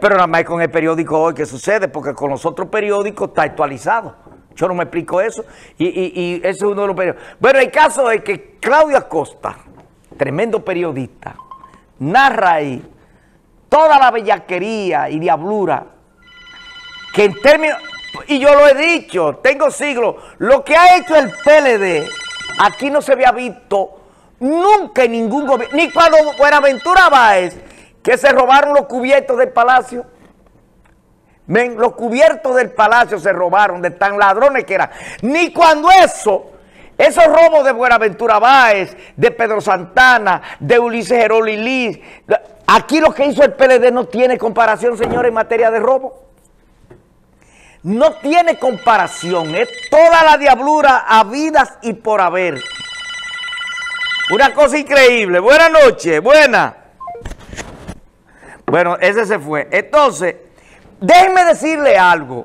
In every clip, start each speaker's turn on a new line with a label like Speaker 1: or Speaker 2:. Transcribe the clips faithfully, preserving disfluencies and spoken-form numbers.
Speaker 1: pero nada más con el periódico Hoy que sucede, porque con los otros periódicos está actualizado. Yo no me explico eso, y, y, y ese es uno de los periódicos. Bueno, el caso es que Claudio Acosta, tremendo periodista, narra ahí toda la bellaquería y diablura, que en términos, y yo lo he dicho, tengo siglos, lo que ha hecho el P L D, aquí no se había visto nunca en ningún gobierno, ni cuando Buenaventura Báez, que se robaron los cubiertos del palacio. Ven, los cubiertos del palacio se robaron, de tan ladrones que eran. Ni cuando eso, esos robos de Buenaventura Báez, de Pedro Santana, de Ulises Jeroli Liz, aquí lo que hizo el P L D no tiene comparación, señores, en materia de robo. No tiene comparación, es toda la diablura habidas y por haber. Una cosa increíble. Buenas noches, buena. Bueno, ese se fue. Entonces, déjenme decirle algo.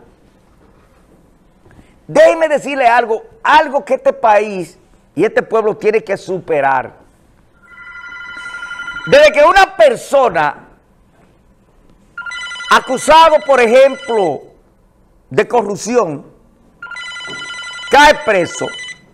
Speaker 1: Déjenme decirle algo, algo que este país y este pueblo tiene que superar. Desde que una persona acusado, por ejemplo, de corrupción, cae preso,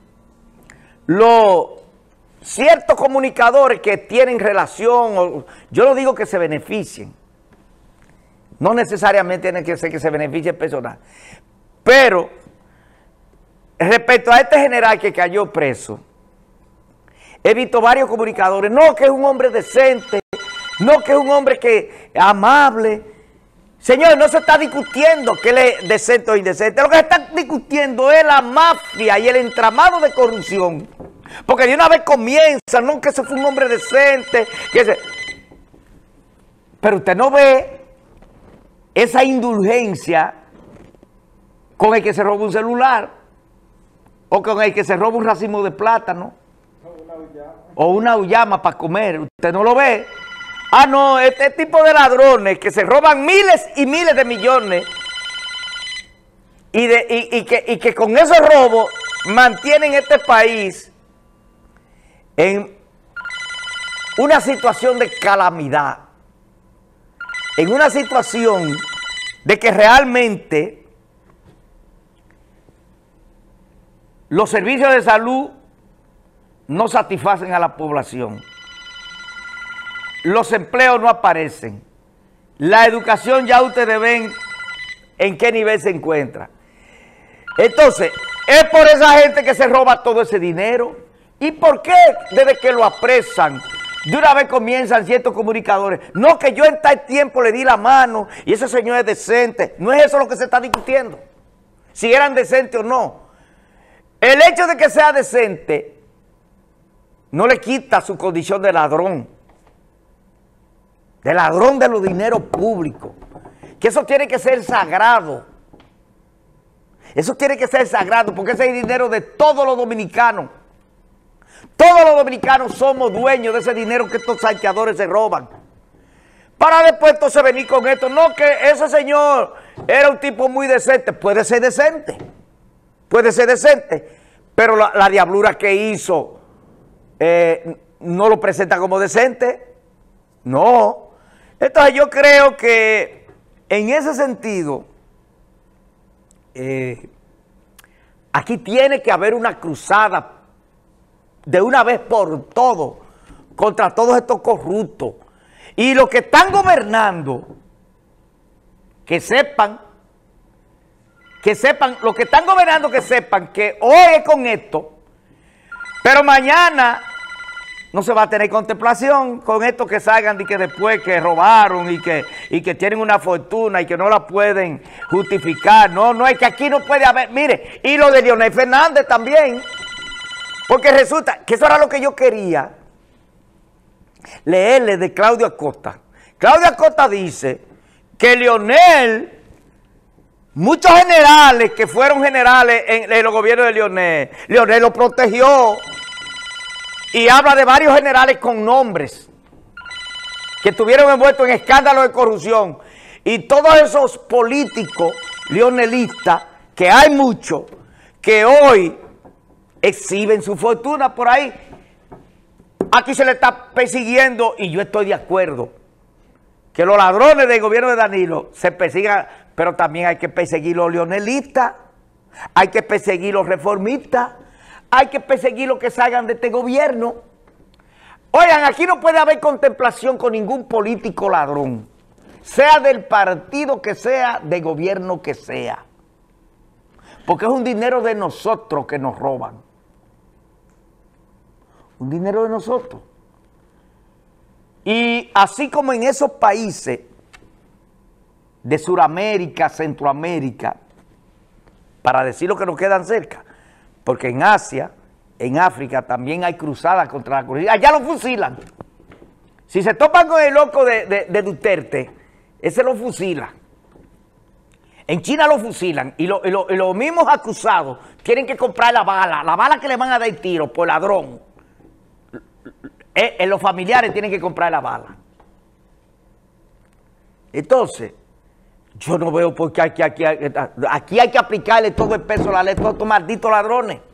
Speaker 1: los ciertos comunicadores que tienen relación, yo no digo que se beneficien, no necesariamente tiene que ser que se beneficie el personal, pero respecto a este general que cayó preso, he visto varios comunicadores, no que es un hombre decente, no que es un hombre que amable. Señor, no se está discutiendo que él es decente o indecente, lo que se está discutiendo es la mafia y el entramado de corrupción. Porque de una vez comienza, no que ese fue un hombre decente, que ese... pero usted no ve esa indulgencia con el que se roba un celular, o con el que se roba un racimo de plátano, o una uyama para comer, usted no lo ve. Ah, no, este tipo de ladrones que se roban miles y miles de millones y, de, y, y, que, y que con esos robos mantienen este país en una situación de calamidad, en una situación de que realmente los servicios de salud no satisfacen a la población. Los empleos no aparecen. La educación ya ustedes ven en qué nivel se encuentra. Entonces, es por esa gente que se roba todo ese dinero. ¿Y por qué desde que lo apresan, de una vez comienzan ciertos comunicadores? No, que yo en tal tiempo le di la mano y ese señor es decente. No es eso lo que se está discutiendo. Si eran decentes o no. El hecho de que sea decente no le quita su condición de ladrón. De ladrón de los dineros públicos, que eso tiene que ser sagrado, eso tiene que ser sagrado, porque ese es el dinero de todos los dominicanos, todos los dominicanos somos dueños de ese dinero que estos saqueadores se roban, para después entonces venir con esto, no que ese señor era un tipo muy decente, puede ser decente, puede ser decente, pero la, la diablura que hizo eh, no lo presenta como decente, no. Entonces yo creo que en ese sentido, eh, aquí tiene que haber una cruzada de una vez por todo contra todos estos corruptos. Y los que están gobernando, que sepan, que sepan, los que están gobernando que sepan que hoy es con esto, pero mañana no se va a tener contemplación con estos que salgan y que después que robaron y que, y que tienen una fortuna y que no la pueden justificar. No, no, es que aquí no puede haber. Mire, y lo de Leonel Fernández también. Porque resulta que eso era lo que yo quería leerle de Claudio Acosta. Claudio Acosta dice que Leonel, muchos generales que fueron generales en, en los gobiernos de Leonel, Leonel lo protegió. Y habla de varios generales con nombres que estuvieron envueltos en escándalos de corrupción. Y todos esos políticos leonelistas, que hay muchos, que hoy exhiben su fortuna por ahí. Aquí se le está persiguiendo y yo estoy de acuerdo. que los ladrones del gobierno de Danilo se persigan, pero también hay que perseguir los leonelistas, hay que perseguir los reformistas, hay que perseguir los que salgan de este gobierno. Oigan, aquí no puede haber contemplación con ningún político ladrón, sea del partido que sea, del gobierno que sea, porque es un dinero de nosotros que nos roban. Un dinero de nosotros. Y así como en esos países de Sudamérica, Centroamérica, para decir lo que nos quedan cerca, porque en Asia, en África también hay cruzadas contra la corrupción. Allá lo fusilan. Si se topan con el loco de, de, de Duterte, ese lo fusila. En China lo fusilan y, lo, y, lo, y los mismos acusados tienen que comprar la bala, la bala que le van a dar tiro por ladrón. Eh, eh, los familiares tienen que comprar la bala. Entonces, yo no veo por qué aquí, aquí, aquí hay que aplicarle todo el peso a la ley a todos estos malditos ladrones.